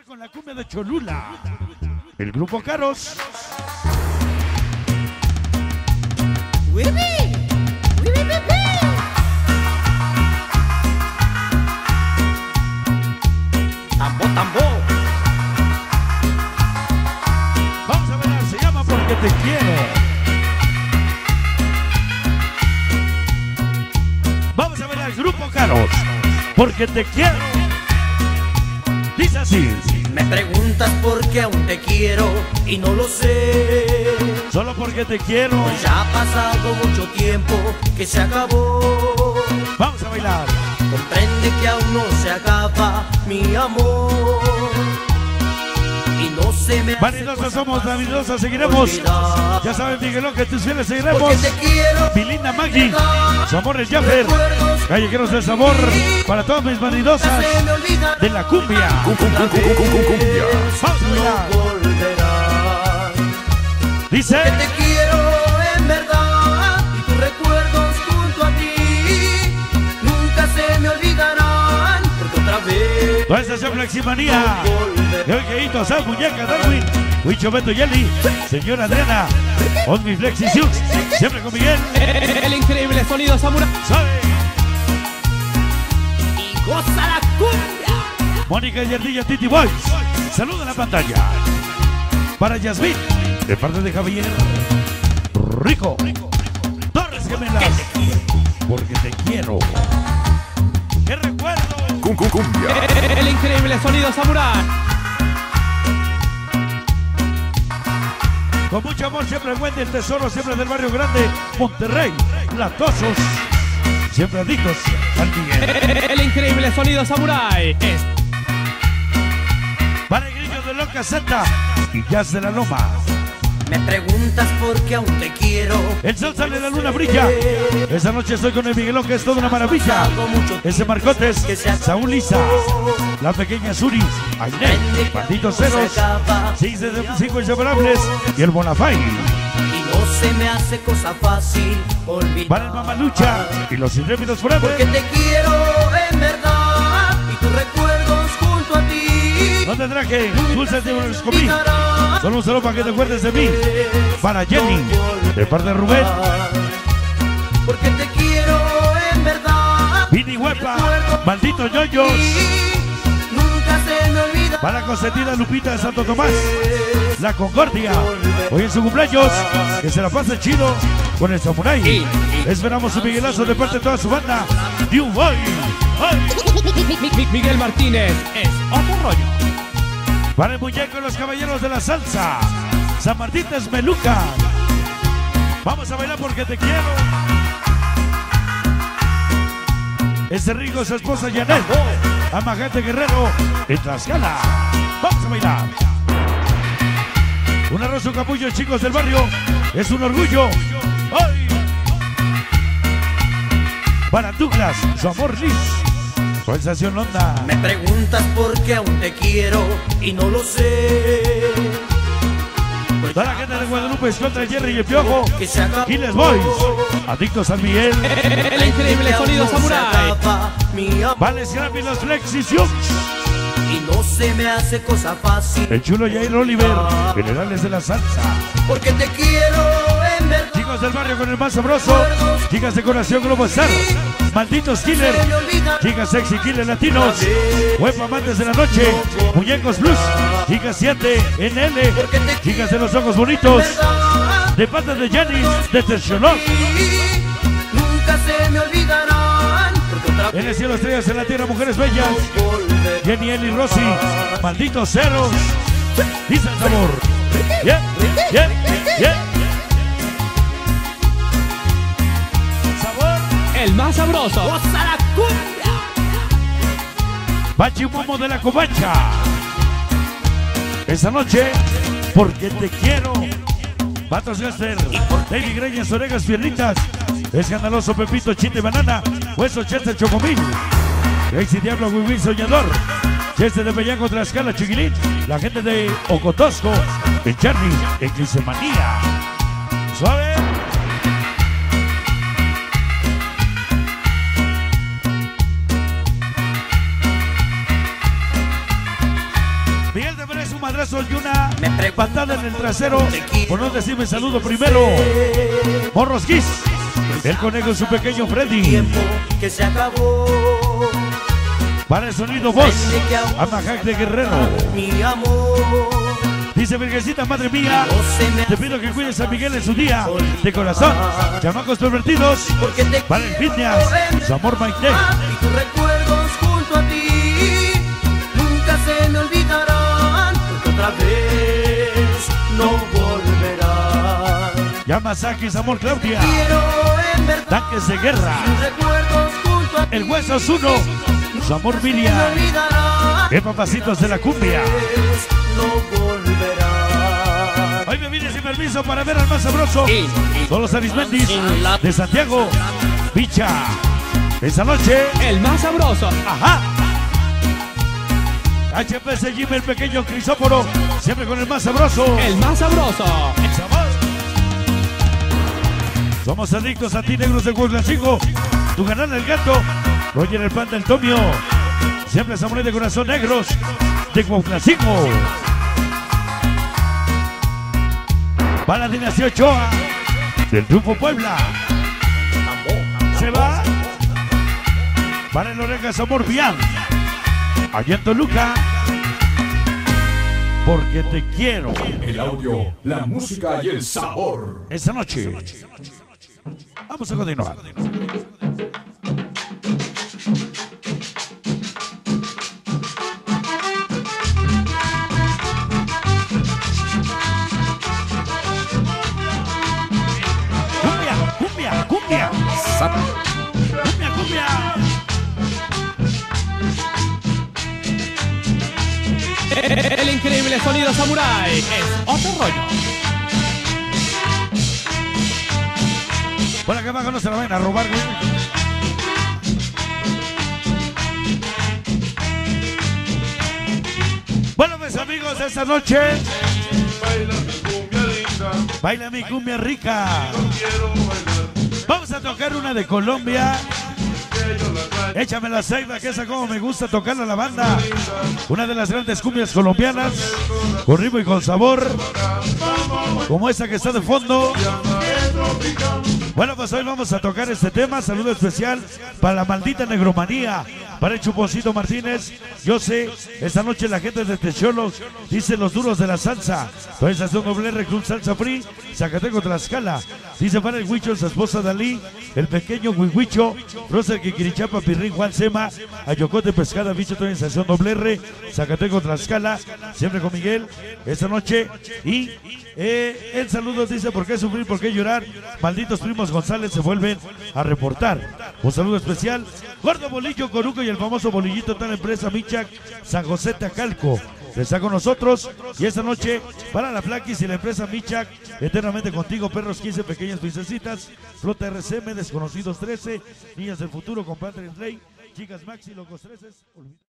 bailar con la cumbia de Cholula. El grupo Caros. Tambo, tambo. Vamos a bailar, se llama Porque Te Quiero. Vamos a bailar el grupo Caros. Porque te quiero. Dice así. Me preguntas por qué aún te quiero y no lo sé. Solo porque te quiero. Pues ya ha pasado mucho tiempo que se acabó. Vamos a bailar. Comprende que aún no se acaba mi amor. Y no se me hace Vanidosas somos, vanidosas seguiremos. olvidar. Ya saben, Miguelón, que tus fieles seguiremos. Porque te quiero. Pilinda Maggi, su amor es Jaffer. Callejeros del sabor para todas mis vanidosas Se me olvidará. de la cumbia. Vamos a bailar. No volverás. Dice. Que te quiero en verdad y tus recuerdos junto a ti nunca se me olvidarán, porque otra vez Toda estación Fleximanía. De hoy que Sal, Muñeca, Darwin, Huicho, Beto, Yeli, señora Adriana, Osmi, Flexi, Siux, siempre con Miguel. El increíble sonido samurai. Sabe. y goza la cumbia. Mónica y Ardilla, Titi Boys. Saluda en la pantalla. Para Yasmín, de parte de Javier Rico. Torres Gemelas. Porque te quiero. ¡Qué recuerdo! El increíble sonido samurai. Con mucho amor, siempre Wendy, el tesoro, siempre del barrio grande, Monterrey, Latosos, siempre adictos al Miguel. El increíble sonido samurai. Para el grillo de Loca Z y Jazz de la Loma. Me preguntas por qué aún te quiero. El sol sale, la luna brilla. Esta noche estoy con el Miguelón, que es toda una maravilla. Ese Marcotes, Saúl Lisa, la pequeña Suri, Ainet, Banditos Ceros, 6 de 5 inseparables y el Bonafay. Y no se me hace cosa fácil olvidar. Para el Mamalucha y los Intrépidos Porque Forever. te quiero en verdad y tus recuerdos junto a ti No te traje dulces de los comí. Solo un saludo para que te acuerdes de mí. Para Jenny, de parte de Rubén. Porque te quiero en verdad. Vini Huepa, Malditos Yoyos. Nunca se me olvida. Para consentida Lupita de Santo Tomás. La Concordia. Hoy en su cumpleaños. Que se la pase chido con el Samurai. Esperamos un Miguelazo de parte de toda su banda. New Boy. Miguel Martínez es otro rollo. Para el muñeco y los caballeros de la salsa. San Martín de Esmeluca. Vamos a bailar porque te quiero. Ese Rico, su esposa Janet. Amagante Guerrero en Tlaxcala. Vamos a bailar. Un arroz, un capullo, chicos del barrio. Es un orgullo. ¡Ay! Para Douglas, su amor Liz. Sensación Onda. Me preguntas por qué aún te quiero y no lo sé. Pues Toda la gente de Guadalupe, contra Jerry y el Piojo. que se acabó. Giles Boys. Adictos al Miguel. El increíble sonido samurai. Mi amor. Vale, Scrappy, los Flexi Siux. Y no se me hace cosa fácil. El chulo Jair Oliver. Generales de la salsa. Porque te quiero en verdad. Chicos del barrio con el más sabroso. Chicas de corazón Globo Star. Malditos Killer. Se me olvida. Chicas sexy Killer Latinos. Web amantes de la noche. Muñecos Blues. Chicas 7 NL. Chicas de los ojos bonitos. De patas de Janis. De Terciolón. Nunca se me olvidarán. Porque otra En el cielo estrellas, en la tierra mujeres bellas. volver. Jenny, Eli, Rosy. Malditos ceros. Dice el sabor. Bien, bien, bien. Sabor. El más sabroso. ¡Goza la cumbia! Bachi Momo de la Covacha. Esta noche, porque te quiero. Vatos Gaster. David Greñas, orejas, piernitas. Escandaloso Pepito, Chile, Banana. Hueso, Chester, Chocomil. Crazy Diablo, Wiwin, Soñador. Chester de Bellaco, Tlaxcala, Chiquilín. La gente de Ocotosco. En Charlie, en Glicemanía. Suave. madrazo y una patada en el trasero. Por no decirme saludo primero. Morros Kiss. El conejo y su pequeño Freddy. Tiempo que se acabó. Para el sonido voz. Amajac de Guerrero. Mi amor. Dice Virgencita, madre mía, te pido que cuides a Miguel en su día. De corazón, chamacos pervertidos. Para el fitness, su amor Maite. Y tus recuerdos junto a ti nunca se me olvidarán, porque otra vez no volverán. Yamasaki, su amor Claudia. Quiero en verdad Tanques de guerra. tus recuerdos junto a ti. El hueso es uno. Su amor Se me Miriam. olvidarán, ¡Qué papacitos de la cumbia! no volverán. Hoy me vine sin permiso para ver al más sabroso. Son los Arismendis de Santiago. Picha. Esa noche. El más sabroso. ¡Ajá! HPC Jimmy, el pequeño Crisóforo. Siempre con el más sabroso. El más sabroso. Sabor. Somos adictos a ti, negros de Huaxlacingo. Tu canal El Gato. Roger el Pan del Tomio. Siempre samurai de corazón negros de Huaxlacingo. Para la dinastía Ochoa del Grupo Puebla. Se va para el Orejas Amor Vial. Allá en Toluca. Porque te quiero. El audio, la música y el sabor. Esta noche. Vamos a continuar. Cumbia. Cumbia. El increíble sonido samurai es otro rollo. Por acá abajo no se la vayan a robar, güey. Bueno, mis amigos, esta noche baila mi cumbia rica. Vamos a tocar una de Colombia. Échame la ceiba, que esa como me gusta tocarla a la banda. Una de las grandes cumbias colombianas, con ritmo y con sabor, como esa que está de fondo. Bueno, pues hoy vamos a tocar este tema. Saludo especial para la maldita negromanía, para el Chuponcito Martínez. Yo sé, esta noche la gente de Techolos dice los duros de la salsa. Organización WR Club Salsa Free, Zacateco Tlaxcala. Dice para el Huicho, su esposa Dalí, el pequeño Huihuicho, Rosa Quiquirichapa, Pirrín, Juan Sema, Ayocote Pescada, Bicho, Organización WR, Zacateco Tlaxcala, siempre con Miguel, esta noche. Y el saludo dice: ¿por qué sufrir? ¿Por qué llorar? Malditos primos González se vuelven a reportar. Un saludo especial, Gordo Bolillo Coruco y el famoso bolillito de la empresa Michac San José Tacalco. Está con nosotros y esta noche para la Flaquis y la empresa Michac, eternamente contigo, perros 15, pequeñas princesitas, Flota RCM, Desconocidos 13, Niñas del Futuro con Patrick Rey, Chicas Maxi, Locos 13.